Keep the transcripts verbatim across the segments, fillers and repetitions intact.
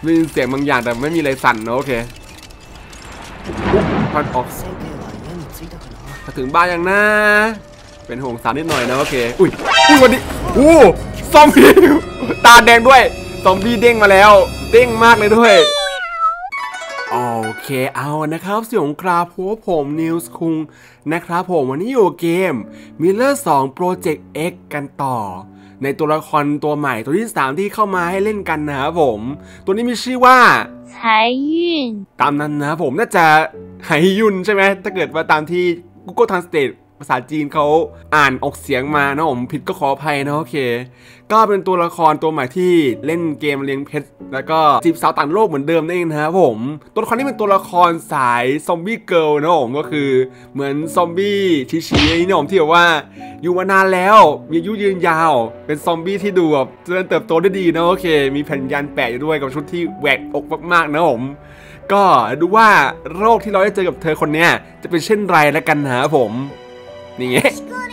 มีเสียงบางอย่างแต่ไม่มีอะไรสั่นนะโอเคพันออกมาถึงบ้านยังนะเป็นห่วงสารนิดหน่อยนะโอเคอุ้ยอุ้ยวันนี้อู้ซอมบี้ตาแดงด้วยซอมบี้เด้งมาแล้วเด้งมากเลยด้วยโอเคเอานะครับเสี่ยงคราพบผมนิวส์คุงนะครับผมวันนี้อยู่เกม Mirror สอง Project X กันต่อในตัวละครตัวใหม่ตัวที่สามที่เข้ามาให้เล่นกันนะครับผมตัวนี้มีชื่อว่าไหยุนตามนั้นนะผมน่าจะไหยุนใช่ไหมถ้าเกิดว่าตามที่ Google Translate ภาษาจีนเขาอ่านออกเสียงมานะผมผิดก็ขออภัยนะโอเคก็เป็นตัวละครตัวใหม่ที่เล่นเกมเลี้ยงเพชรแล้วก็จีบสาวต่างโลกเหมือนเดิมนั่นเองนะครับผมตัวละครนี้เป็นตัวละครสายซอมบี้เกิร์ลนะผมก็คือเหมือนซอมบี้ชี้ๆนี่ผมที่แบบว่าอยู่มานานแล้วมีอายุยืนยาวเป็นซอมบี้ที่ดูแบบเจริญเติบโตได้ดีนะโอเคมีแผ่นยันแปะอยู่ด้วยกับชุดที่แหวกอกมากๆนะผมก็ดูว่าโรคที่เราได้เจอกับเธอคนนี้จะเป็นเช่นไรแล้วกันนะครับผมนี่ไง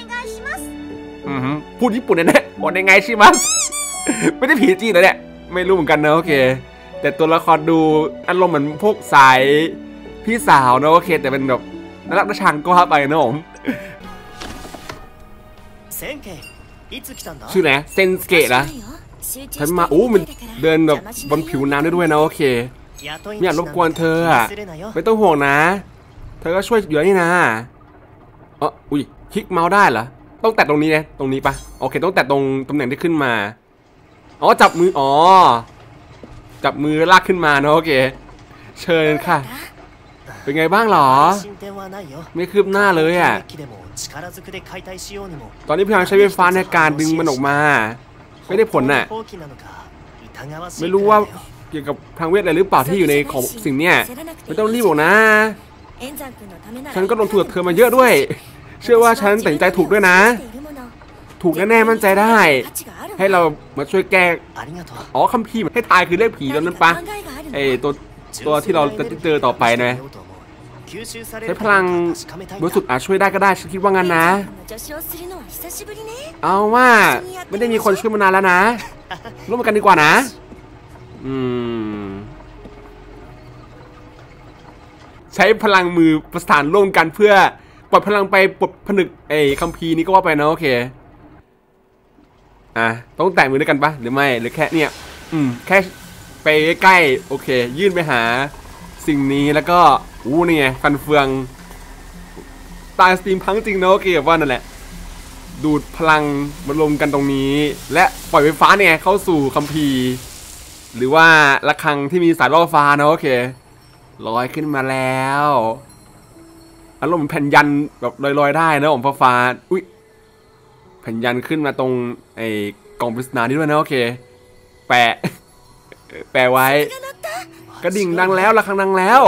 พูดญี่ปุ่นแน่ๆบอกยังไงใช่ไหมไม่ได้ผีจีนเลยเนี่ยไม่รู้เหมือนกันนะโอเคแต่ตัวละครดูอารมณ์เหมือนพวกสายพี่สาวนะโอเคแต่เป็นแบบน่ารักน่าชังก็ไปนะผมชื่อไหนเซนสเกะนะฉันมาอู้มันเดินแบบบนผิวน้ำได้ด้วยนะโอเคไม่อยากรบกวนเธออ่ะไม่ต้องห่วงนะเธอก็ช่วยอยู่นี่นะอ๋ออุ้ยคลิกเมาส์ได้เหรอต้องแตะตรงนี้นะตรงนี้ปะโอเคต้องแตะตรงตำแหน่งที่ขึ้นมาอ๋อจับมืออ๋อจับมือลากขึ้นมาเนาะโอเคเชิญค่ะเป็นไงบ้างหรอไม่คืบหน้าเลยอ่ะตอนนี้พยายามใช้ไฟฟ้าในการดึงมันออกมาไม่ได้ผลน่ะไม่รู้ว่าเกี่ยวกับทางเวทอะไรหรือเปล่าที่อยู่ในของสิ่งเนี้ยไม่ต้องรีบบอกนะฉันก็ลงทุนกับเธอมาเยอะด้วยเชื่อว่าฉันตัดสินใจถูกด้วยนะถูกแน่ๆมั่นใจได้ให้เรามาช่วยแก้อ๋อคัมภีร์ให้ทายคือเรียกผีตอนนั้นปะไอตัวตัวที่เราจะเจอต่อไปนะใช้พลังบริสุทธิ์อาจช่วยได้ก็ได้ฉันคิดว่างั้นนะเอาว่าไม่ได้มีคนช่วยมานานแล้วนะร่วมกันดีกว่านะอืมใช้พลังมือประสานร่วมกันเพื่อปลดพลังไปปลดผนึกไอ้คัมภีร์นี้ก็ว่าไปนะโอเคอ่ะต้องแตะมือด้วยกันปะหรือไม่หรือแค่เนี่ยอืมแค่ไปใกล้โอเคยื่นไปหาสิ่งนี้แล้วก็อู้นี่ไงฟันเฟืองตายสตีมพังจริงนะโอเคว่านั่นแหละดูดพลังมารวมกันตรงนี้และปล่อยไฟฟ้าเนี่ยเข้าสู่คัมภีร์หรือว่าระฆังที่มีสายล่อฟ้านะโอเคลอยขึ้นมาแล้วอารมณ์แผ่นยันแบบลอยๆได้นะผมฟ้าฟ้าอุ้ยแผ่นยันขึ้นมาตรงไอ้กล่องปริศนานี่ด้วยนะโอเคแปะแปะไว้กระดิ่งดังแล้วระฆังดังแล้ว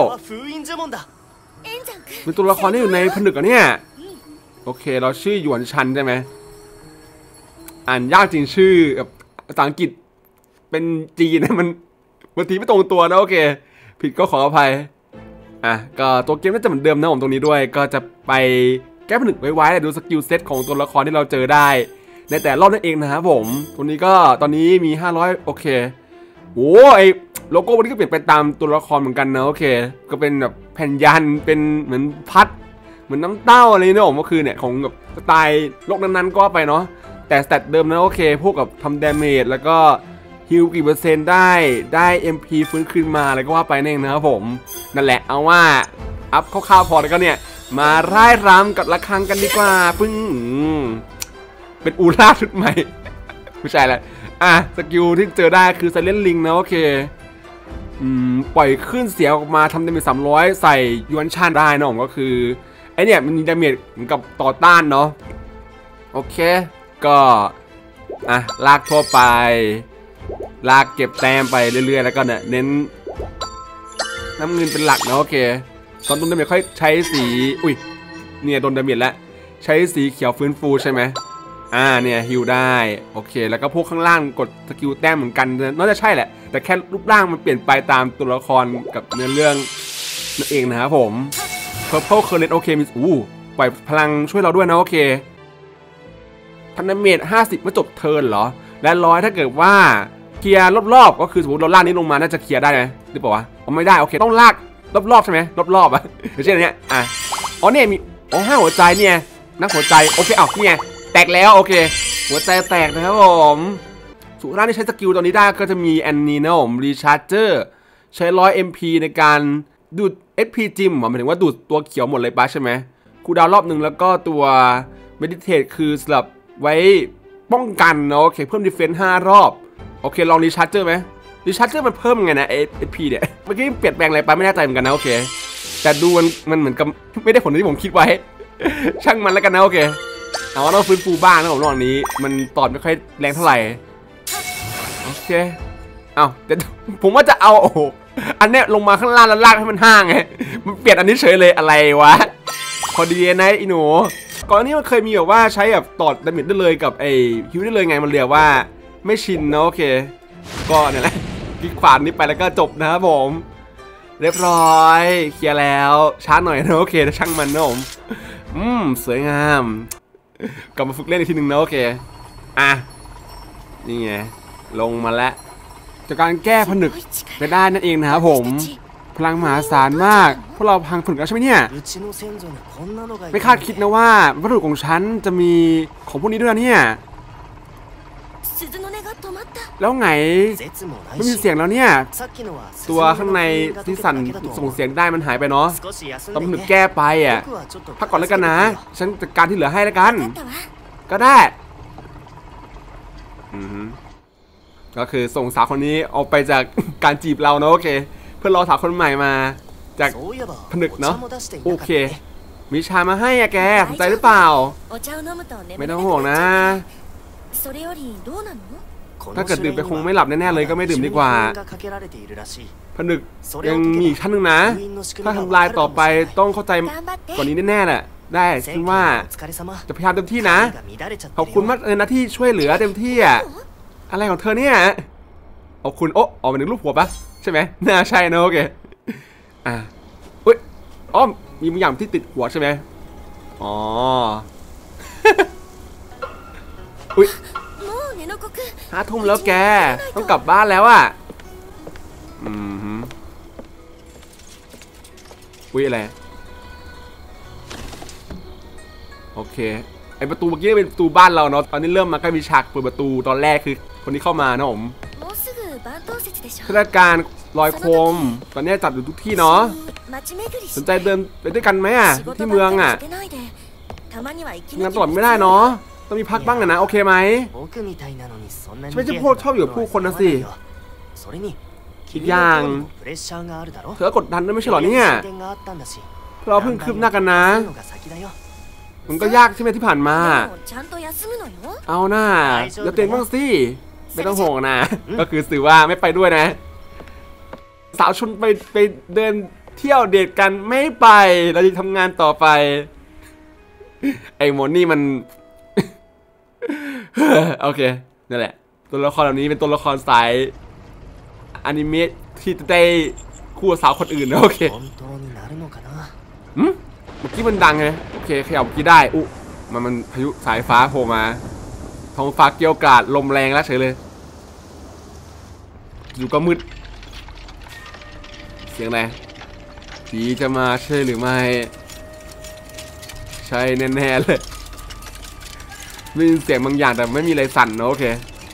เป็นตัวละครที่อยู่ในผนึกอ่ะเนี่ยโอเคเราชื่อหยวนชันใช่ไหมอ่านยากจริงชื่อแบบภาษาอังกฤษเป็นจีนนะมันบางทีไม่ตรงตัวนะโอเคผิดก็ขออภัยอ่ะก็ตัวเกมน่าจะเหมือนเดิมนะผมตรงนี้ด้วยก็จะไปแก้ผนึกไว้ๆดูสกิลเซตของตัวละครที่เราเจอได้ในแต่รอบนั่นเองนะครับผมตัวนี้ก็ตอนนี้มีห้าร้อยโอเคโอ้ไอโลโก้วันนี้ก็เปลี่ยนไปตามตัวละครเหมือนกันนะโอเคก็เป็นแบบแผ่นยันเป็นเหมือนพัดเหมือนน้ำเต้าอะไรนี่ผมก็คือเนี่ยของแบบสไตล์โลกนั้นๆก็ไปเนาะแต่สเตตเดิมนะโอเคพวกกับทำดาเมจแล้วก็ฮิลกี่เปอร์เซ็นต์ได้ได้ เอ็ม พี ฟื้นคืนมาอะไรก็ว่าไปนั่นเองนะครับผมนั่นแหละเอาว่าอัพคร่าวๆพอแล้วก็เนี่ยมาร่ายรำกับระฆังกันดีกว่าปึ้งเป็นอูร่าชุดใหม่ไม่ใช่แล้วอ่ะสกิลที่เจอได้คือไซเลนลิงนะโอเคอืมปล่อยขึ้นเสียงออกมาทำดาเมจสามร้อยใส่ยวนชันได้นะผมก็คือไอเนี่ยมันมีดาเมจเหมือนกับต่อต้านเนาะโอเคก็อ่ะลากทั่วไปลากเก็บแต้มไปเรื่อยๆแล้วก็เนี่ยเน้นน้ำเงินเป็นหลักนะโอเคตอนต้นดาเมจค่อยใช้สีอุ้ยเนี่ยโดนดาเมจแล้วใช้สีเขียวฟื้นฟูใช่ไหมอ่าเนี่ยฮิลได้โอเคแล้วก็พวกข้างล่างกดสกิลแต้มเหมือนกันน่าจะใช่แหละแต่แค่รูปร่างมันเปลี่ยนไปตามตัวละครกับเนื้อเรื่องนั่นเองนะครับผม Purple Current โอเคมีอู้ปล่อยพลังช่วยเราด้วยนะโอเคทำดาเมจห้าสิบเมื่อจบเทิร์นเหรอและร้อยถ้าเกิดว่าเคลียร์รอบๆก็คือสมมติเราลากนี้ลงมาน่าจะเคลียร์ได้ไหมหรือเปล่าวะอ๋อไม่ได้โอเคต้องลากรอบๆใช่ไหมรอบๆอ่ะอย่างเช่นอันเนี้ยอ่ะอ๋อเนี่ยมีอ๋อห้าหัวใจเนี่ยนักหัวใจโอเคเอาเนี่ยแตกแล้วโอเคหัวใจแตกนะครับผมสุราที่ใช้สกิลตัวนี้ได้ก็จะมีแอนนีนะผมรีชาร์เจอร์ใช้ร้อย เอ็ม พี ในการดูด เอส พี จิมหมายถึงว่าดูดตัวเขียวหมดเลยปะใช่ไหมคูลดาวน์รอบหนึ่งแล้วก็ตัวเมดิเทตคือสำหรับไว้ป้องกันเนาะโอเคเพิ่มดีเฟนซ์ห้ารอบโอเคลองรีชาร์เจอร์ไหมรีชาร์เจอร์มันเพิ่มไงนะ เอส พี เนี่ยเมื่อกี้เปลี่ยนแปลงอะไรไปไม่แน่ใจเหมือนกันนะโอเคแต่ดูมันมันเหมือนกับไม่ได้ผลที่ผมคิดไว้ช่างมันแล้วกันนะโอเคเอาว่าต้องฟื้นฟูบ้างนะผมระหว่างนี้มันตอดไม่ค่อยแรงเท่าไหร่โอเคเอาแต่ผมว่าจะเอาโอ้อันเนี้ยลงมาข้างล่างแล้วลากให้มันห่างไงมันเปลี่ยนอันนี้เฉยเลยอะไรวะพอดีนะอีหนูก่อนนี้มันเคยมีแบบว่าใช้แบบตอดดาเมจได้เลยกับไอ้ฮิวได้เลยไงมันเรียกว่าไม่ชินนะโอเคก็เนี่ยแหละคลิกขวานนี้ไปแล้วก็จบนะครับผมเรียบร้อยเคลียร์แล้วช้าหน่อยนะโอเคช่างมันนะผมอืมสวยงามกลับมาฝึกเล่นอีกทีหนึ่งนะโอเคอ่ะนี่ไงลงมาแล้วจากการแก้ผนึกไปได้นั่นเองนะครับผมพลังมหาศาลมากพวกเราพังผนึกแล้วใช่ไหมเนี่ยไม่คาดคิดนะว่าวัตถุของฉันจะมีของพวกนี้ด้วยนะเนี่ยแล้วไงไม่มีเสียงแล้วเนี่ยตัวข้างในที่สั่นส่งเสียงได้มันหายไปเนาะต้องผนึกแก้ไปอ่ะพักก่อนแล้วกันนะฉันจัดการที่เหลือให้แล้วกันก็ได้อือก็คือส่งสาวคนนี้ออกไปจากการจีบเราเนาะโอเคเพื่อรอสาวคนใหม่มาจากผนึกเนาะโอเคมีชามาให้อะแกสนใจหรือเปล่าไม่ต้องห่วงนะถ้าเกิดดื่มไปคงไม่หลับแน่ๆเลยก็ไม่ดื่มดีกว่าผนึกยังมีอีกชั้นหนึ่งนะถ้าทำลายต่อไปต้องเข้าใจกว่านี้แน่ๆแหละได้ฉันว่าจะพยายามเต็มที่นะขอบคุณมากเลยนะที่ช่วยเหลือเต็มที่อ่ะอะไรของเธอเนี่ยขอบคุณโอ้ออกมาหนึ่งรูปหัวปะใช่ไหมน่าใช่นะโอเคอ่ะอุ้ยอ๋อมีบางอย่างที่ติดหัวใช่ไหมอ๋ออุ้ยห้าทุ่มแล้วแกต้องกลับบ้านแล้วอ่ะอืมอุ้ยอะไรโอเคไอประตูเมื่อกี้เป็นประตูบ้านเราเนาะตอนนี้เริ่มมาใกล้มีฉากเปิดประตูตอนแรกคือคนที่เข้ามานะผมเทศกาลลอยโคมตอนนี้จัดอยู่ทุกที่เนาะสนใจเดินไปด้วยกันไหมอ่ะที่เมืองอ่ะงานตลอดไม่ได้เนาะต้องมีพักบ้างนะโอเคไหมใช่ไหมจะพูดชอบอยู่กับผู้คนนะสิอีกอย่างเธอกดดันด้วยไม่ใช่หรอเนี่ยเราเพิ่งคืบหน้ากันนะมันก็ยากใช่ไหมที่ผ่านมาเอาหน้าอย่าเต้นบ้างสิไม่ต้องห่วงนะก็คือสื่อว่าไม่ไปด้วยนะสาวชนไปไปเดินเที่ยวเดทกันไม่ไปเราจะทำงานต่อไปไอ้โมนี่มันโอเคนั่นแหละตัวละครเหล่านี้เป็นตัวละครสายอนิเมะที่จะได้คู่สาวคนอื่นนะโอเคหืมเมื่อกี้มันดังไงโอเคขยับเมื่อกี้ได้อุ๊มันมันพายุสายฟ้าโผล่มาท้องฟ้าเกี่ยวกาดลมแรงแล้วเฉยเลยอยู่ก็มืดเสียงอะไรผีจะมาใช่หรือไม่ใช่แน่ๆเลยมีเสียงบางอย่างแต่ไม่มีอะไรสั่นนะโอเค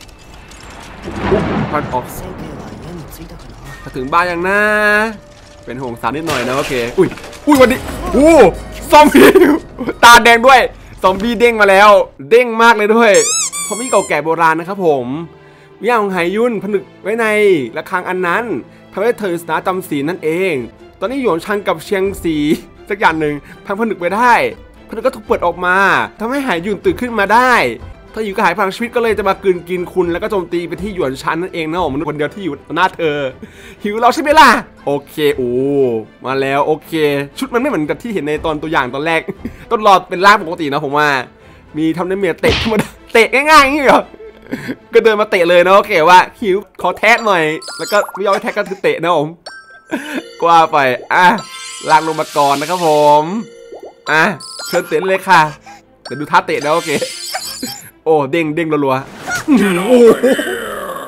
พันออกถ้าถึงบ้านยังนะเป็นห่วงสารนิดหน่อยนะโอเคอุ้ยอุ้ยวันนี้โอ้ซอมบี้ตาแดงด้วยซอมบี้เด้งมาแล้วเด้งมากเลยด้วยซอมบี้เก่าแก่โบราณนะครับผมวิญญาณของไหยุ่นผนึกไว้ในระฆังอันนั้นทำให้เธอสนาจำศีลนั่นเองตอนนี้หยวนชันกับเชียงสีสักอย่างหนึ่งพังผนึกไว้ได้ผนึกก็ถูกเปิดออกมาทำให้ไหยุ่นตื่นขึ้นมาได้ถ้าอยู่ก็หายพลังชีวิตก็เลยจะมากินกินคุณแล้วก็โจมตีไปที่หยวนชันนั่นเองนะผมมนุษย์คนเดียวที่อยู่ต่อหน้าเธอหิวเราใช่ไหมล่ะโอเคโอ้มาแล้วโอเคชุดมันไม่เหมือนกับที่เห็นในตอนตัวอย่างตอนแรกต้นรอเป็นร่างปกตินะผมว่ามีทำในเมียเตะธรรมดาเตะง่ายๆอย่างนี้เหรอก็เดินมาเตะเลยนะโอเคว่าหิวขอแทะหน่อยแล้วก็ไม่ยอมให้แทะก็คือเตะนะผมกว่าไปอ่ะลากลงมาก่อนนะครับผมอ่ะเชิญเตะเลยค่ะเดี๋ยวดูท่าเตะนะโอเคโอ้เด้งเด้งรัวๆโอ้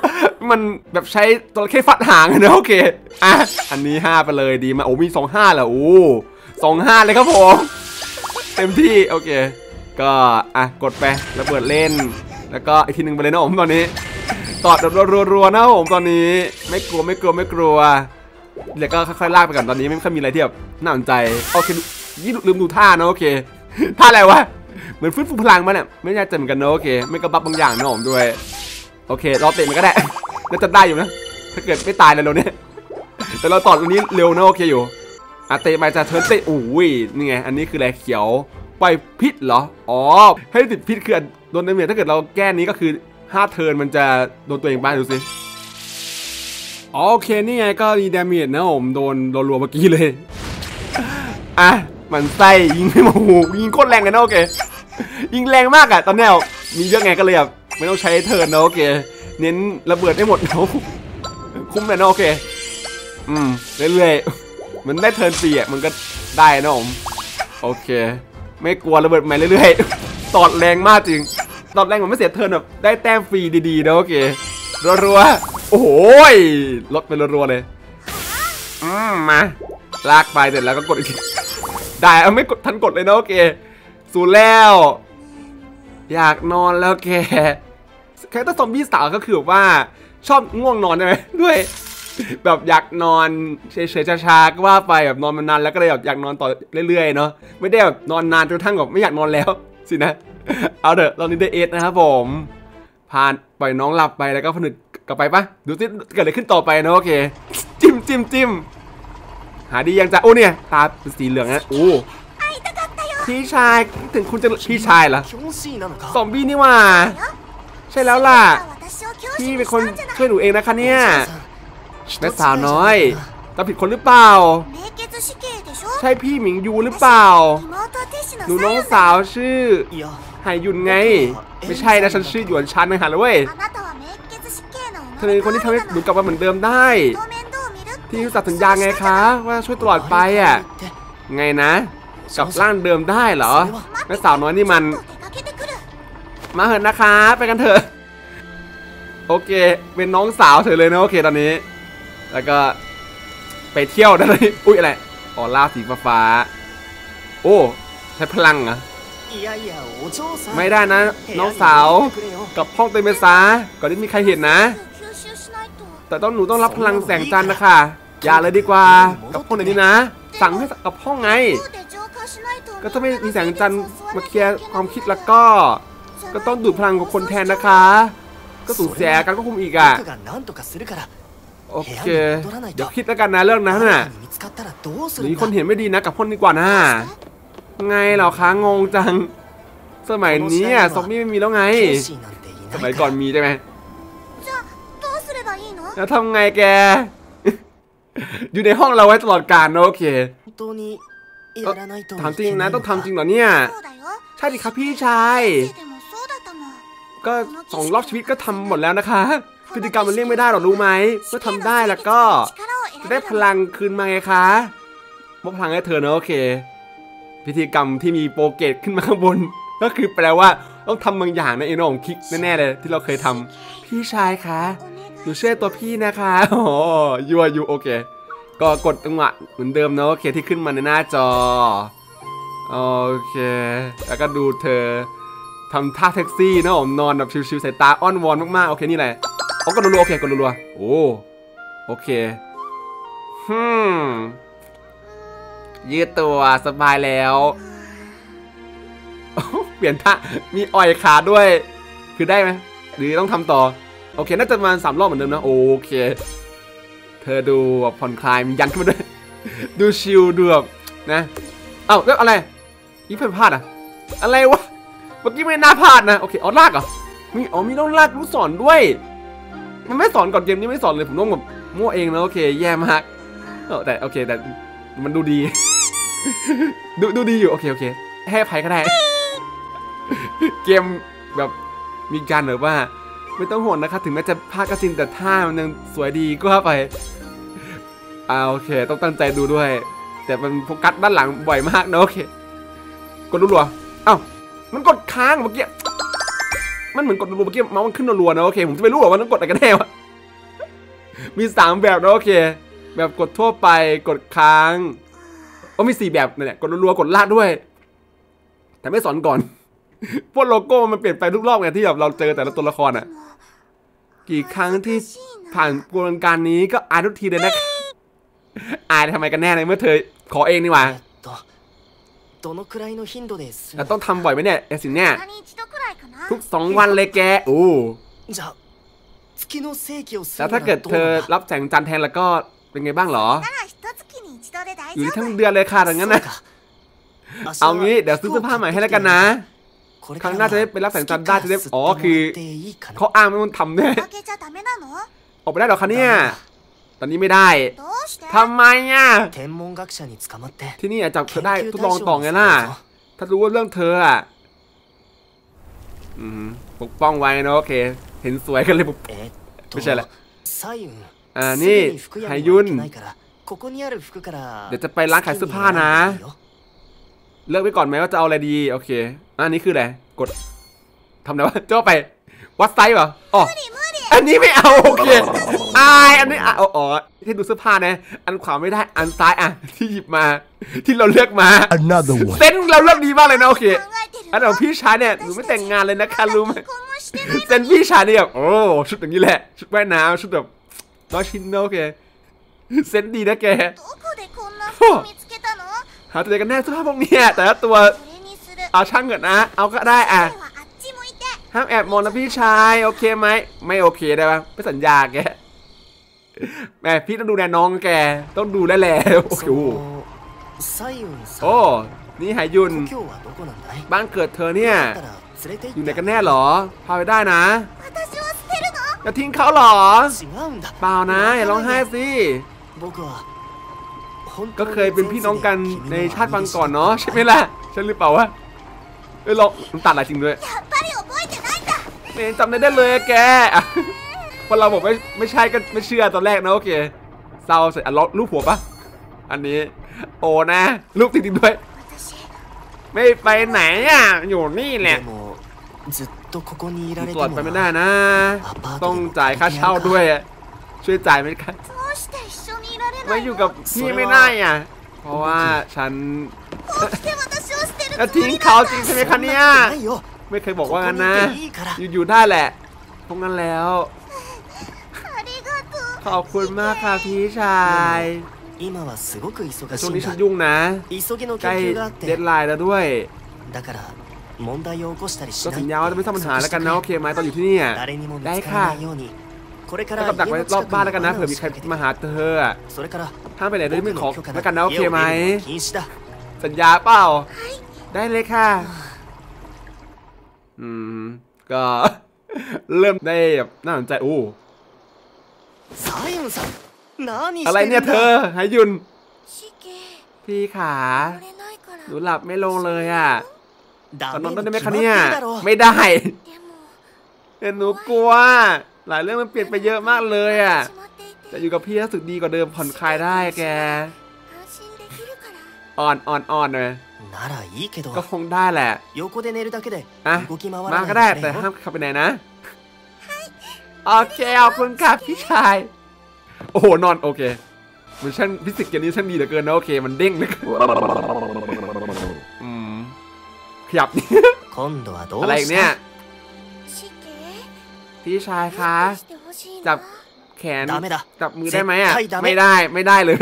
มันแบบใช้จระเข้ฟัดหางนะโอเคอ่ะอันนี้ห้าไปเลยดีมาโอ้มีสองห้าเหรอโอ้สองห้าเลยครับผมเต็มที่โอเคก็อ่ะกดไประเบิดเล่นแล้วก็อีกทีหนึ่งไปเลยนะผมตอนนี้ตอดรัวๆนะผมตอนนี้ไม่กลัวไม่กลัวไม่กลัวเดี๋ยวก็ค่อยๆลากไปก่อนตอนนี้ไม่ค่อยมีอะไรที่แบบน่าสนใจโอเคยี่ลืมดูท่านะโอเคท่าอะไรวะเหมือนฟื้นฟูพลังมาเนี่ยไม่แน่ใจเหมือนกันนะโอเคไม่กระบับบางอย่างนะผมด้วยโอเคเราเตะมันก็ได้น่าจะได้อยู่นะถ้าเกิดไม่ตายเลยเราเนี่ยแต่เราตอดวันนี้เร็วนะโอเคอยู่อ่ะเตะไปจะเทิร์นเตะอุ้ยนี่ไงอันนี้คืออะไรเขียวปล่อยพิษเหรออ๋อให้ติดพิษคือโดนดาเมจถ้าเกิดเราแก้นี้ก็คือห้าเทิร์นมันจะโดนตัวเองบ้างดูสิโอเคนี่ไงก็มีดาเมจนะผมโดนรัวๆเมื่อกี้เลยอ่ะมันไส้ยิงไม่มาหูยิงโคตรแรงเลยนะโอเคยิงแรงมากอะตอนนี้มีเยอะไงก็เลยแบบไม่ต้องใช้เทิร์นนะโอเคเน้นระเบิดได้หมดนะคุ้มเลยนะโอเคอืมเรื่อยๆมันได้เทิร์นฟรีอะมันก็ได้นะผมโอเคไม่กลัวระเบิดใหม่เรื่อยๆตอดแรงมากจริงตอดแรงมันไม่เสียเทิร์นแบบได้แต้มฟรีดีๆนะโอเครัวๆโอ้โหลดไปรัวๆเลยอืมมาลากไปเสร็จแล้วก็กดอีกทีได้เอาไม่กดทันกดเลยนะโอเคสูนแล้วอยากนอนแล้วแกแค่ถ้าซอมบี้สาวก็คือแบบว่าชอบง่วงนอนใช่ไหมด้วยแบบอยากนอนเฉยๆช้าๆก็ว่าไปแบบนอนมานานแล้วก็เลยแบบอยากนอนต่อเรื่อยๆเนาะไม่ได้แบบนอนนานจนกระทั่งแบบไม่อยากนอนแล้วสินะเอาเถอะตอนนี้ได้เอสนะครับผมผ่านปล่อยน้องหลับไปแล้วก็ผนึกกลับไปปะดูสิเกิดอะไรขึ้นต่อไปนะโอเคจิ้มจิ้มจิ้มหาดียังจะโอ้เนี่ยตาเป็นสีเหลืองนะโอ้พี่ชายถึงคุณจะพี่ชายเหรอซอมบี้นี่ว่าใช่แล้วล่ะพี่เป็นคนช่วยหนูเองนะคะเนี่ยแม่สาวน้อยต้องผิดคนหรือเปล่าใช่พี่หมิงยูหรือเปล่าหนูน้องสาวชื่อไหยุนไงไม่ใช่นะฉันชื่อหยวนชันนะฮะเลยเว้ยเธอเป็นคนที่ทำให้หนูกลับมาเหมือนเดิมได้ที่สัญสัญญาไงคะว่าช่วยตลอดไปอ่ะไงนะกลับร่างเดิมได้เหรอแม่สาวน้อยนี่มันมาเถอะนะคะไปกันเถอะโอเคเป็นน้องสาวเธอเลยนะโอเคตอนนี้แล้วก็ไปเที่ยวได้เลยอุ้ยอะไรออร่าสีฟ้าโอ้ใช้พลังเหรอไม่ได้นะน้องสาวกับห้องเต็มไปซะก่อนที่มีใครเห็นนะแต่ต้องหนูต้องรับพลังแสงจันทร์นะคะอย่าเลยดีกว่ากับห้องไหนนี่นะสั่งให้กับห้องไงก็ถ้าไม่มีแสงจันทร์มาเคลียร์ความคิดแล้วก็ก็ต้องดูดพลังของคนแทนนะคะก็สูญเสียการควบคุมอีกอ่ะโอเคเดี๋ยวคิดแล้วกันนะเรื่องนั้นน่ะมีคนเห็นไม่ดีนะกับพ่นดีกว่านะไงเหรอคะงงจังสมัยนี้อ่ะซอมบี้ไม่มีแล้วไงสมัยก่อนมีใช่ไหมแล้วทำไงแกอยู่ในห้องเราไว้ตลอดกาลนะโอเคถามจริงนะต้องทำจริงเหรอเนี่ยใช่ดิครับพี่ชายก็สองรอบชีวิตก็ทำหมดแล้วนะคะพฤติกรรมมันเลี่ยงไม่ได้หรอกรู้ไหมเมื่อทำได้แล้วก็จะได้พลังคืนมาไงคะมอบพลังให้เธอนะโอเคพิธีกรรมที่มีโปรเกตขึ้นมาข้างบนก็คือแปลว่าต้องทำบางอย่างนะเอ็นของคิกแน่ๆเลยที่เราเคยทำพี่ชายคะหนูเชื่อตัวพี่นะคะโอ้ยัวยูโอเคก็กดจังหวะเหมือนเดิมนะโอเคที่ขึ้นมาในหน้าจอโอเคแล้วก็ดูเธอทำท่าแท็กซี่นะผมนอนแบบชิวๆสายตาอ้อนวอนมากๆโอเคนี่แหละโอ้กดรัวๆโอเคกดรัวๆโอ้โอเคฮึมยืดตัวสบายแล้วเปลี่ยนท่ามีอ่อยขาด้วยคือได้ไหมหรือต้องทำต่อโอเคน่าจะประมาณสามรอบเหมือนเดิมนะโอเคเธอดูผ่อนคลายมียันขึ้นมาด้วยดูชิลดูแบบนะเอ้าแล้วอะไรอีเพิ่มพลาดอะอะไรวะเมื่อกี้ไม่น่าพลาดนะโอเคอ๋อลากเหรอมีอ๋อมีต้องลากรู้สอนด้วยมันไม่สอนก่อนเกมนี้ไม่สอนเลยผมต้องแบบมั่วเองนะโอเคแย่มากเออแต่โอเคแต่มันดูดี ดูดูดีอยู่โอเคโอเคให้อภัยก็ได้เกมแบบมีการแบบว่าไม่ต้องห่วงนะครับถึงแม้จะพลาดก็จริงแต่ท่ามันยังสวยดีก็ว่าไปอ่าโอเคต้องตั้งใจดูด้วยแต่มันโฟกัสด้านหลังบ่อยมากนะโอเคกดรัวๆเอ้ามันกดค้างเมื่อกี้มันเหมือนกดรัวๆเมื่อกี้เมาส์มันขึ้นรัวๆนะโอเคผมจะไม่รู้หรอกว่าต้องกดอะไรกันแน่วะมีสามแบบนะโอเคแบบกดทั่วไปกดค้างโอ้มีสี่แบบเนี่ยกดรัวๆกดลากด้วยแต่ไม่สอนก่อนพวกโลโก้มันเปลี่ยนไปทุกรอบไงที่แบบเราเจอแต่ละตัวละครอ่ะกี่ครั้งที่ผ่านกระบวนการนี้ก็อายทุกทีเลยนะอายทำไมกันแน่ในเมื่อเธอขอเองนี่หว่าแต่ต้องทำบ่อยไหมเนี่ยไอ้สิ่งเนี้ยทุกสองวันเลยแกโอ้แล้วถ้าเกิดเธอรับแสงจันทร์แทนแล้วก็เป็นไงบ้างหรออยู่ที่ทั้งเดือนเลยค่ะอย่างนั้นนะเอางี้เดี๋ยวซื้อเสื้อผ้าใหม่ให้แล้วกันนะครั้งหน้าจะได้ไปรับแสงจันทร์ได้จะได้อ๋อคือเขาอ้างไม่ต้องทำเนี่ยออกไปได้หรอคะเนี่ยตอนนี้ไม่ได้ทำไมอ่ะที่นี่จับเธอได้ทดลองต่อไงล่ะถ้ารู้ว่าเรื่องเธออ่ะปกป้องไว้นะโอเคเห็นสวยกันเลยปุ๊บไม่ใช่แหละอ่านี่ไฮยุนเดี๋ยวจะไปร้านขายเสื้อผ้านะเลือกไปก่อนไหมว่าจะเอาอะไรดีโอเคอันนี้คืออะไรกดทำไงวะเจ้าไปวัดไซส์เหรออ๋ออันนี้ไม่เอาโอเคอายอันนี้อ๋ออ๋อที่ดูเสื้อผ้านะอันขวาไม่ได้อันซ้ายอ่ะที่หยิบมาที่เราเลือกมาเส้นเราเลือกดีมากเลยนะโอเคอันเดี๋ยวพี่ชายเนี่ยหนูไม่แต่งงานเลยนะคะรู้ไหมเส้นพี่ชายเนี่ยแบบโอ้ชุดอย่างนี้แหละชุดว่ายน้ำชุดแบบน้อยชิ้นโอเคเส้นดีนะแกหาตัวกันแน่เสื้อผ้าพวกนี้แต่ละตัวเอาช่างเกิดนะเอาก็ได้อ่ะห้ามแอบมองนะพี่ชายโอเคไหมไม่โอเคได้ปะไม่สัญญาแกแม่พี่ต้องดูแลน้องแกต้องดูแลแล้วโอ้โหโอ้นี่หายยุนบ้านเกิดเธอเนี่ยอยู่ไหนกันแน่หรอพาไปได้นะจะทิ้งเขาหรอเปล่านะอย่าร้องไห้สิก็เคยเป็นพี่น้องกันในชาติฟังก่อนเนาะใช่ไหมล่ะใช่หรือเปล่าวะเอ้ยเราตัดอะไรจริงด้วยเมนจำได้ได้เลยแกพอเราบอกไม่ไม่ใช่ก็ไม่เชื่อตอนแรกนะโอเคเศร้าเสร็จอ่ะรูปหัวปะอันนี้โอ้นะรูปจริงๆด้วยไม่ไปไหนอ่ะอยู่นี่แหละตรวจไปไม่ได้นะต้องจ่ายค่าเช่าด้วยช่วยจ่ายไหมครับไม่อยู่กับพี่ไม่ได้อ่ะเพราะว่าฉันจะทิ้งเขาจริงใช่ไหมคะเนี่ยไม่เคยบอกว่างั้นนะอยู่ๆได้แหละพวกนั้นแล้วขอบคุณมากค่ะพี่ชายแต่ช่วงนี้ฉันยุ่งนะใกล้เดดไลน์แล้วด้วยก็สัญญาว่าจะไม่สร้างปัญหาแล้วกันนะโอเคไหมตอนอยู่ที่นี่ได้ค่ะแล้วกับดักไว้รอบบ้านแล้วกันนะเผื่อมีใครมาหาเธอถ้าไปไหนโดยไม่ขอแล้วกันนะโอเคไหมสัญญาเปล่าได้เลยค่ะอืมก็เริ่มได้แบบน่าสนใจโอ้อะไรเนี่ยเธอหายุนพี่ขาหนูหลับไม่ลงเลยอ่ะตอนนอนได้ไหมคะเนี่ยไม่ได้แต่หนูกลัวหลายเรื่องมันเปลี่ยนไปเยอะมากเลยอ่ะแต่อยู่กับพี่รู้สึกดีกว่าเดิมผ่อนคลายได้แกอ่อนอ่อนอ่อนเลยก็คงได้แหละอ่ะมาก็ได้แต่ห้ามขับไปไหนนะโอเคขอบคุณครับพี่ชายโอ้โหนอนโอเคมันช่างฟิสิกส์เกมนี้ช่างดีเหลือเกินนะโอเคมันเด้งนะอืมขยับอะไรอีกเนี่ยพี่ชายคะจับแขนจับมือได้ไหมอ่ะไม่ได้ไม่ได้เลย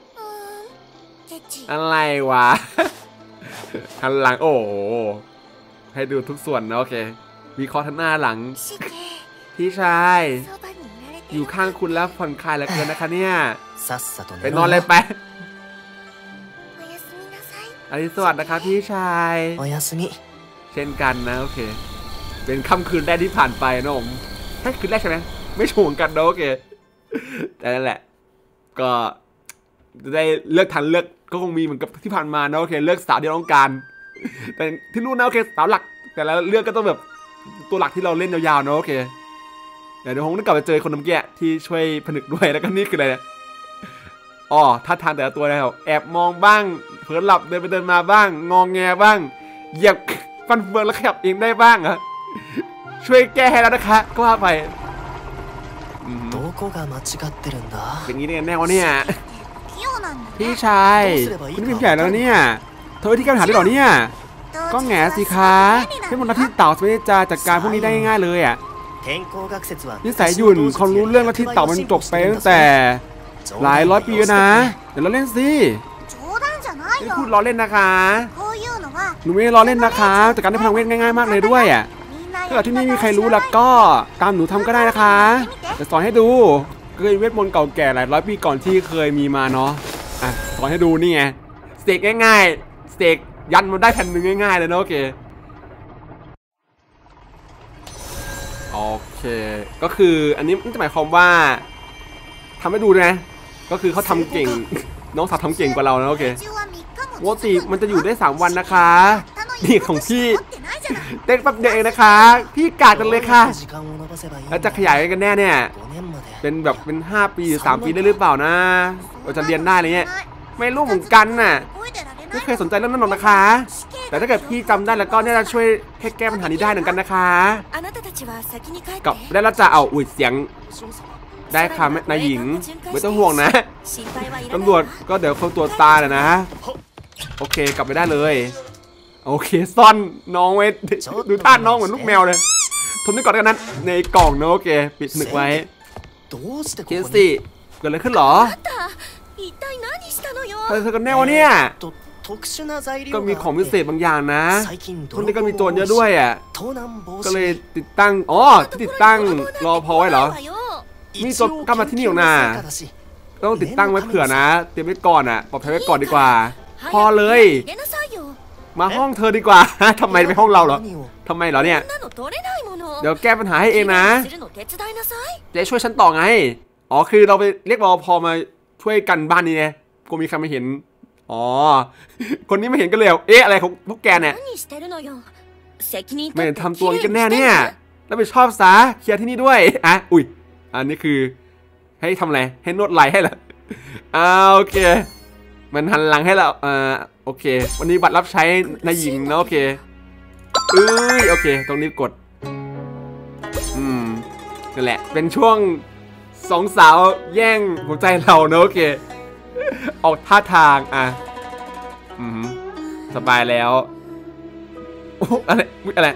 อะไรวะหันหลังโอ้ให้ดูทุกส่วนนะโอเควิเคราะห์ทั้งหน้าหลังพี่ชายอยู่ข้างคุณแล้วผ่อนคลายเหลือเกินนะคะเนี่ยไปนอนเลยไปอริสวัสดิ์นะคะพี่ชายเช่นกันนะโอเคเป็นค่ำคืนแรกที่ผ่านไปนะผมแค่คืนแรกใช่ไหมไม่ช่วงกันนะโอเคแต่นั่นแหละก็จะได้เลือกทันเลือกก็คงมีเหมือนกับที่ผ่านมานะโอเคเลือกสาวที่ต้องการแต่ที่นู่นนะโอเคสาวหลักแต่ละเลือกก็ต้องแบบตัวหลักที่เราเล่นยาวๆนะโอเคเดี๋ยวคงต้องกลับไปเจอคนน้ำแกะที่ช่วยผนึกด้วยแล้วก็นี่คืออะไรเนี่ยอ๋อท่าทางแต่ละตัวนะครับแอบมองบ้างเผลอหลับเดินไปเดินมาบ้างงองแงบ้างเหยียบฟันเฟืองแล้วขยับเองได้บ้างอะช่วยแก้ให้แล้วนะคะก็ว่าไปเป็นงี้ได้ไงแน่วะเนี่ยพี่ชายคุณนี่เป็นใหญ่แล้วเนี่ยเธอที่แก้ปัญหาได้หรอเนี่ยก็แง่สิคะให้มนต์ที่เต่าไม่ได้จะจัดการพวกนี้ได้ง่ายๆเลยอ่ะนิสัยหยุ่นความรู้เรื่องที่เต่ามันจบไปตั้งแต่หลายร้อยปีแล้วนะเดี๋ยวเราเล่นสิไม่พูดล้อเล่นนะคะหนูไม่ล้อเล่นนะคะจัดการได้พลังเวทง่ายๆมากเลยด้วยอ่ะถ้าเกิดที่นี่มีใครรู้แล้วก็ตามหนูทำก็ได้นะคะจะสอนให้ดูเคยเวทมนต์เก่าแก่หลายร้อยปีก่อนที่เคยมีมาเนาะอ่ะสอนให้ดูนี่ไงสเต็กง่ายๆสเต็กยันมันได้แผ่นหนึ่งง่ายๆเลยนะโอเคโอเคก็คืออันนี้จะหมายความว่าทำให้ดูนะก็คือเขาทำเก่งน้องสาวทำเก่งกว่าเรานะโอเคปกติมันจะอยู่ได้สามวันนะคะนี่ของพี่เด็กแป๊บเดียวเองนะคะพี่กาดกันเลยค่ะแล้วจะขยายกันแน่เนี่ยเป็นแบบเป็นห้าปีหรือสามปีได้หรือเปล่านะเราจะเรียนได้อะไรเงี้ยไม่รู้เหมือนกันน่ะไม่เคยสนใจเรื่องนั้นหรอกนะคะแต่ถ้าเกิดพี่จำได้แล้วก็เนี่ยจะช่วยให้แก้ปัญหานี้ได้เหมือนกันนะคะกับได้แล้วจะเอาอุ้ยเสียงได้ค่ะนายหญิงไม่ต้องห่วงนะตำรวจก็เดี๋ยวคนตัวตาเลยนะโอเคกลับไปได้เลยโอเคซ่อนน้องไว้ดูท่าน้องเหมือนลูกแมวเลยทนได้ก่อนกันนั้นในกล่องนะโอเคปิดหนึกไว้เคนซี่เกิดอะไรขึ้นหรอเธอเธอกันแน่วะเนี่ยก็มีของพิเศษบางอย่างนะทุนนี้ก็มีโจรเยอะด้วยอ่ะก็เลยติดตั้งอ๋อที่ติดตั้งรอพอไว้เหรอมีโจรกลับมาที่นี่หรอกนะต้องติดตั้งไว้เผื่อนะเตรียมไว้ก่อนอ่ะปลอดภัยไว้ก่อนดีกว่าพอเลยมาห้องเธอดีกว่าทำไมไปห้องเราเหรอทำไมเหรอเนี่ยเดี๋ยวแก้ปัญหาให้เองนะจะช่วยฉันต่อไงอ๋อคือเราไปเรียกรอพอมาช่วยกันบ้านนี้ไงกูมีใครมาเห็นอ๋อคนนี้ไม่เห็นก็เลยเอ๊ะอะไรของพวกแกเนี่ยไม่ทำตัวนี้กันแน่เนี่ยแล้วไปชอบซะเคลียร์ที่นี่ด้วยอ่ะอุ้ยอันนี้คือให้ทำอะไรให้นวดไหล่ให้เหรออ่าโอเคมันหันหลังให้เราอ่าโอเควันนี้บัตรรับใช้นายหญิงนะโอเคเอ้ยโอเคตรงนี้กดอืมนั่นแหละเป็นช่วงสองสาวแย่งหัวใจเรานะโอเคออกท่าทางอ่ะอืมสบายแล้วโอ้อะไรอะไร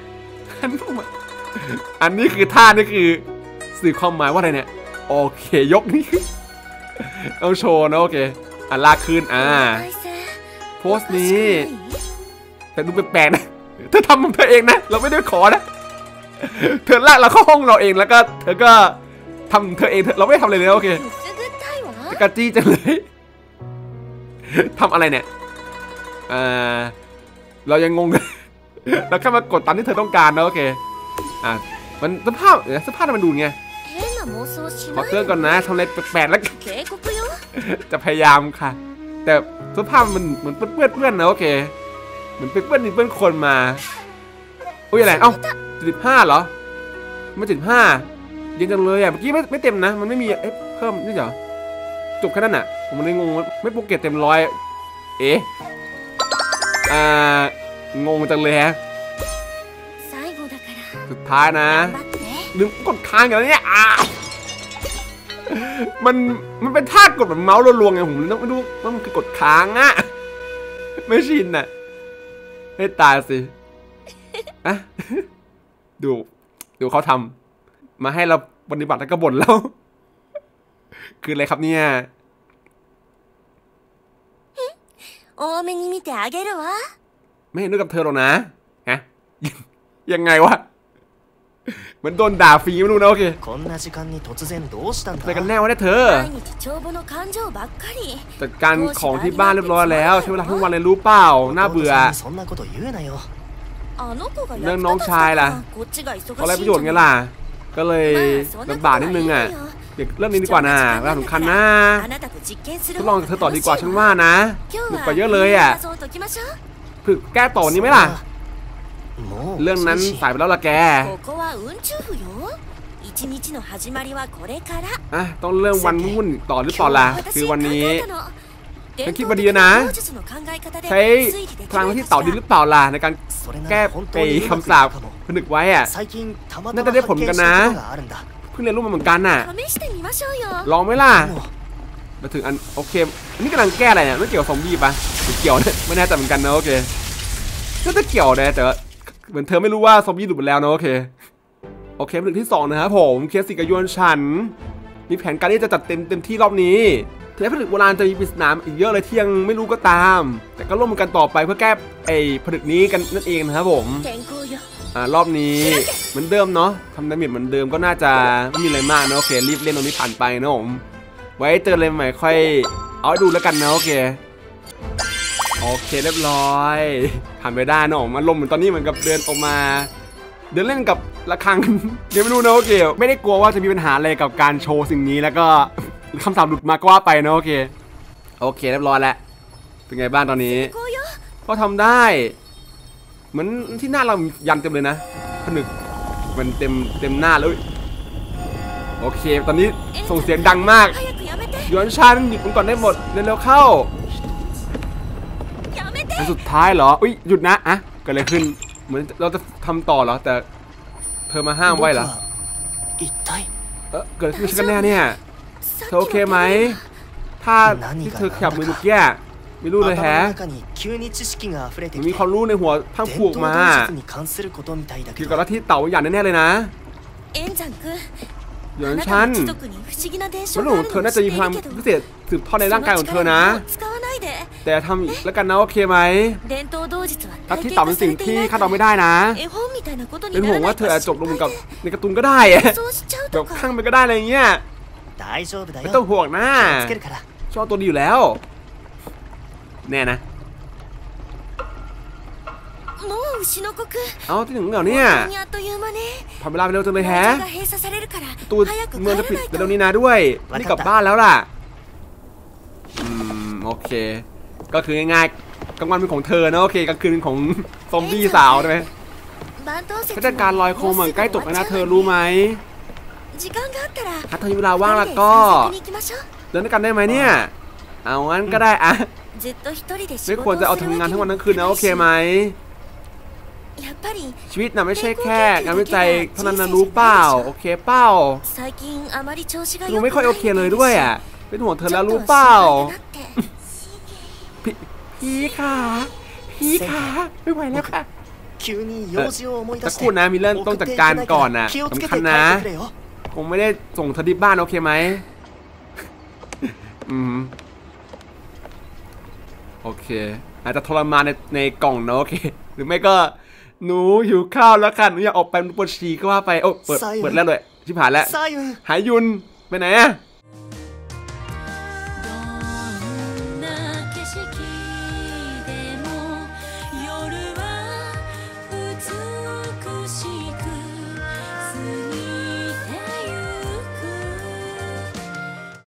อันนี้คือท่านี่คือสื่อความหมายว่าอะไรเนี่ยโอเคยกนี่เอาโชว์นะโอเคอ่ะลากขึ้นอ่าโพสต์นี้แต่ดูแปลกๆนะเธอทำมันเธอเองนะเราไม่ได้ขอนะเธอลากเราเข้าห้องเราเองแล้วก็เธอก็ทำเธอเองเราไม่ทำอะไรเลยโอเคจะกระจี้จังเลยทำอะไรเนี่ยเออเรายังงงเลยเราแค่มากดตามที่เธอต้องการนะโอเคอ่ะมันสภาพสภาพมันดูไงขอเตือนก่อนนะทำอะไรแปลกๆแล้วจะพยายามค่ะแต่สภาพมันเหมือนเปื้อนเปื้อนนะโอเคเหมือนเปื้อนเปื้อนเปื้อนคนมาอุ้ยอะไรเอ้าสิบห้าเหรอไม่สิบห้ายังจังเลยอ่ะเมื่อกี้ไม่ไม่เต็มนะมันไม่มีเอ๊ะเพิ่มนี่เหรอจบแค่นั้นอ่ะผมเลยงงไม่โปรเกตเต็มร้อยเอ๊ะอ่างงจังเลยฮะสุดท้ายนะลืมกดค้างกันแล้วเนี่ยอ่ามันมันเป็นท่ากดแบบเมาส์ลวงๆไงผมต้องไม่รู้ว่ามันคือกดค้างอ่ะไม่ชินอ่ะให้ตายสิอ่ะดูดูเขาทำมาให้เราปฏิบัติแล้วก็บ่นแล้วคืออะไรครับเนี่ยไม่เห็นด้วยกับเธอหรอกนะฮะยังไงวะเหมือนโดนด่าฟรีไม่รู้นะโอเคแต่กันแน่ว่าได้เธอจัดการของที่บ้านเรียบร้อยแล้วใช้เวลาทั้งวันเลยรู้เปล่าน่าเบื่อเรื่องน้องชายล่ะเขาอะไรประโยชน์ไงล่ะก็เลยลำบากนิดนึงอ่ะเดี๋ยวเรื่องนี้ดีกว่านะเรื่องสำคัญนะทดลองกับเธอต่อดีกว่าฉันว่านะหนุกกว่าเยอะเลยอ่ะฝึกแก้ต่อนี้ไหมล่ะเรื่องนั้นสายไปแล้วล่ะแกอ่ะต้องเรื่องวันวุ่นต่อหรือเปล่าล่ะคือวันนี้ฉันคิดว่าดีนะใช้พลังที่เต่าดีหรือเปล่าล่ะในการแก้ไปคำสาปผนึกไว้อ่ะน่าจะได้ผลกันนะเพิ่งงเรียนรู้มาเหมือนกันน่ะลองไหมล่ะมาถึงอันโอเคอันนี้กำลังแก้อะไรเนี่ยไม่เกี่ยวกับซอมบี้ปะเกี่ยวเนี่ยไม่แน่ใจเหมือนกันนะโอเคก็จะเกี่ยวนะแต่ว่าเหมือนเธอไม่รู้ว่าซอมบี้หลุดไปแล้วนะโอเคโอเคผลึกที่สองนะครับผมเคสสิกับยวนชันมีแผนการที่จะจัดเต็มเต็มที่รอบนี้ถึงแม้ผลึกโบราณจะมีปริศนาอีกเยอะเลยที่ยังไม่รู้ก็ตามแต่ก็ร่วมมือกันต่อไปเพื่อแก้ไอ้ผลึกนี้กันนั่นเองนะครับผมอ่ารอบนี้เหมือนเดิมเนาะทำดาเมจเหมือนเดิมก็น่าจะไม่มีอะไรมากนะโอเครีบเล่นตรงนี้ผ่านไปนะผมไว้เจออะไรใหม่ค่อยเอาดูแล้วกันนะโอเคโอเคเรียบร้อยผ่านไปได้นะผมอารมณ์เหมือนตอนนี้เหมือนกับเดินออกมาเดินเล่นกับระฆังเดี๋ยวไม่รู้นะโอเคไม่ได้กลัวว่าจะมีปัญหาอะไรกับการโชว์สิ่งนี้แล้วก็คำสาปหลุดมาก็ว่าไปนะโอเคโอเคเรียบร้อยแล้วเป็นไงบ้างตอนนี้ก็ทำได้เหมือนที่หน้าเรายันเต็มเลยนะผนึกมันเต็มเต็มหน้าเลยโอเคตอนนี้ส่งเสียงดังมากหยวนชันหยุดมันก่อนได้หมดเร็วๆเข้าอันสุดท้ายเหรออุ้ยหยุดนะอะเกิดอะไรขึ้นเหมือนเราจะทำต่อเหรอแต่เธอมาห้ามไว้เหรอเออเกิดอะไรขึ้นกันแน่เนี่ยเธอโอเคไหมถ้าที่เธอขยับมือเมื่อกี้ไม่รู้เลยแฮะมันมีความรู้ในหัวพังผูกมาเกี่ยวกับลัทธิเต่าอย่างแน่ๆเลยนะอย่างฉันมันของเธอน่าจะมีพลังพิเศษสืบทอดในร่างกายของเธอนะแต่ทำแล้วกันนะโอเคไหมลัทธิเต่าเป็นสิ่งที่คาดเดาไม่ได้นะเป็นห่วงว่าเธออาจจบลงกับในการ์ตูนก็ได้แบบข้างไปก็ได้อะไรเงี้ยไม่ต้องห่วงนะชอบตัวดีอยู่แล้วแน่นะเอาที่หนึ่งเหรอเนี่ยผ่านเวลาไปเร็วจังเลยแฮะตูนเมืองจะปิดเร็วนี้นะด้วยนี่กลับบ้านแล้วล่ะอืมโอเคก็คือง่ายๆกลางวันเป็นของเธอนะโอเคกลางคืนเป็นของซอมบี้สาวใช่ไหมเทศกาลลอยโคมมันใกล้จบแล้วนะเธอรู้ไหมถ้าเธอมีเวลาว่างแล้วก็เดินด้วยกันได้ไหมเนี่ยเอางั้นก็ได้อะไม่ควรจะเอาทำงานทั้งวันทั้งคืนนะโอเคไหมชีวิตน่ะไม่ใช่แค่งานวิจัยเท่านั้นนะรู้เปล่าโอเคเปล่ารู้ไม่ค่อยโอเคเลยด้วยอ่ะเป็นห่วงเธอแล้วรู้เปล่าพี่พี่ค่ะพี่ค่ะไม่ไหวแล้วค่ะตะกูนะมีเรื่องต้องจัดการก่อนนะสำคัญนะคงไม่ได้ส่งเธอที่บ้านโอเคไหมอืมโอเคอาจจะทรมานในในกล่องนะโอเคหรือไม่ก็หนูหิวข้าวแล้วค่ะหนูอยากออกไปปวดฉี่ก็ว่าไปโอ้เปิดเปิดแล้วเลยชิบหายแล้วหายยุนไปไหนอะ